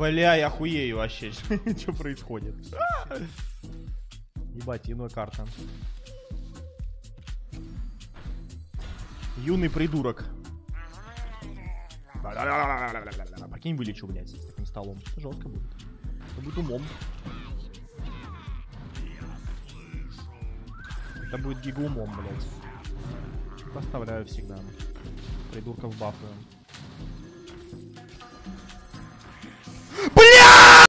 Бля, я хуею вообще. Что происходит? Ебать, иная карта. Юный придурок. Прикинь, вылечу, блядь, с таким столом. Это жестко будет. Это будет умом. Это будет гигаумом, блядь. Поставляю всегда. Придурков бафаем.